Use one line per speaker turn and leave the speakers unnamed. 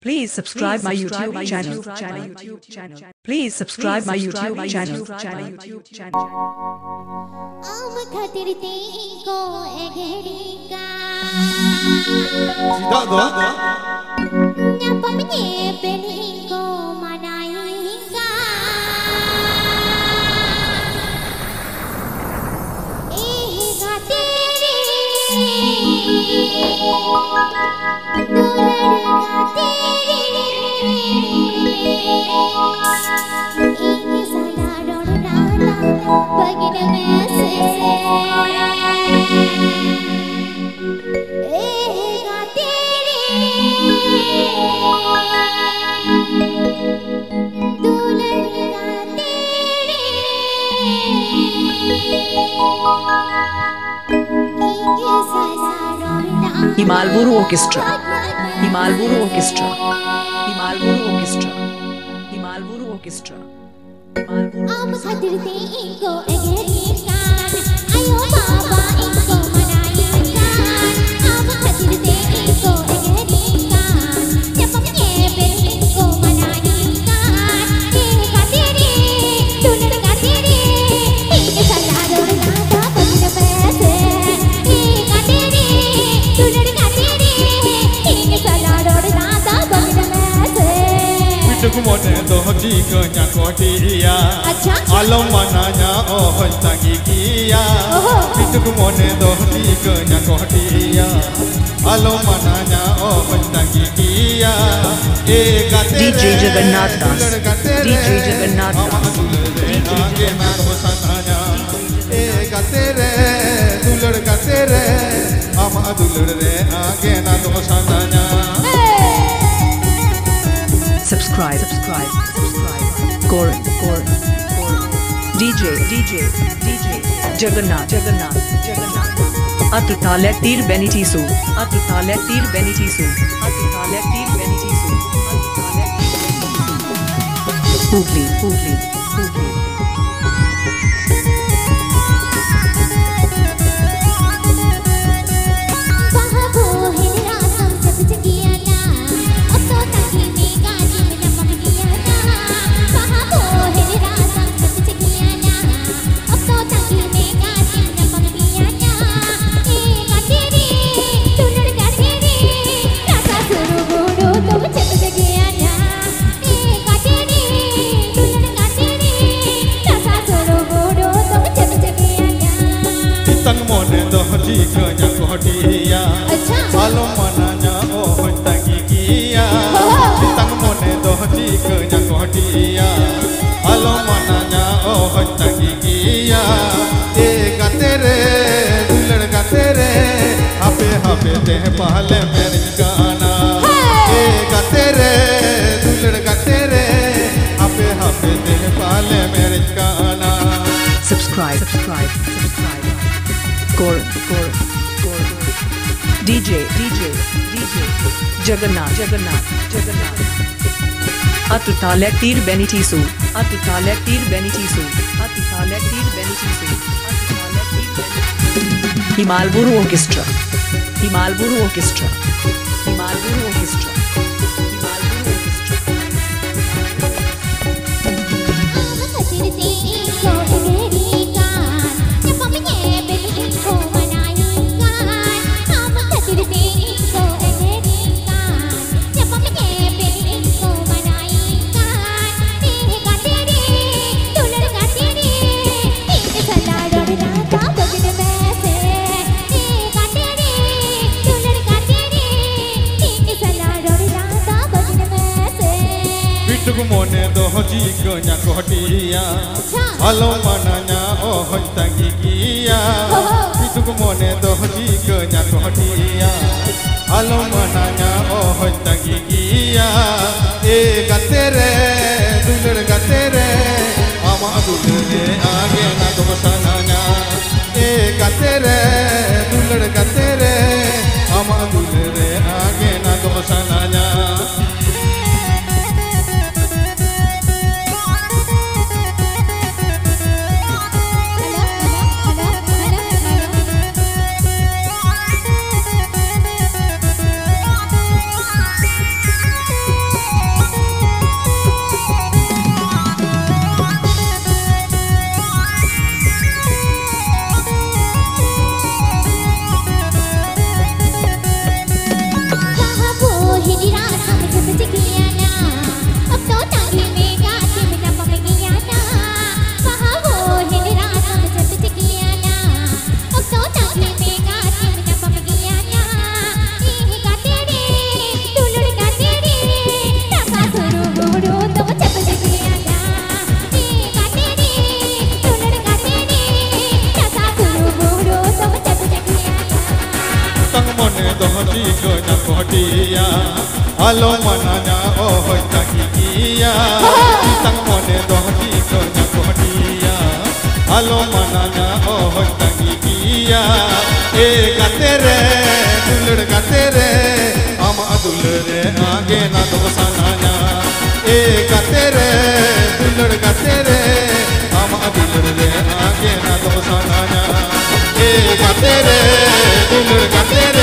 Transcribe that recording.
Please subscribe my YouTube channel. Please subscribe my YouTube channel.
Am khatir teko egerika.
Tidak dong.
Nyapa menyebelingko manaika. Khatiri.
Himalburu Orchestra. Himalburu Orchestra. Himalburu Orchestra. Himalburu Orchestra.
Am khatir teko egerikan. Ayo baba inko manaikan. Am khatir teko egerikan. Nyapa menyebelingko manaikan. Khatiri, dunar khatiri. Ini salah dor nada bagina paise. Khatiri, dunar khatiri. Ini salah dor nada bagina paise.
Kumone dohji kanya kotiya alam mananya oh tangi kiya kumone dohji kanya kotiya alam mananya oh tangi kiya
DJ Jagannath Das. DJ Jagannath Das.
आगे ना तो सनाया गातेरे दुलड़ गातेरे हम दुलड़ रे आगे ना तो Sanaya
Subscribe. Core. DJ Jagannath. Atutale tir benitisu. Hugli.
dohji kanya kotiya alam mananya oh tangi kiya tang mone dohji kanya kotiya alam mananya oh tangi kiya gatere dulad gatere hape te pahle mere gana gatere dulad gatere hape te pahle mere gana.
Subscribe. Core. DJ Jagannath. Atutale tir benitisu. Himalburu Orchestra.
Kumone dohji kanya kotiya alam mananya oh tangi kiya kumone dohji kanya kotiya alam mananya oh tangi kiya gatere dulad gatere ama dulre aage na to sananya gatere dulad gatere ama dulre aage na to sananya. Halo mananya oh takiya Isang mone dohdi donya kohdiya Halo mananya oh takiya gatere dulur gatere ama dulure aage na dosananya gatere dulur gatere ama dulure aage na dosananya gatere dulur gatere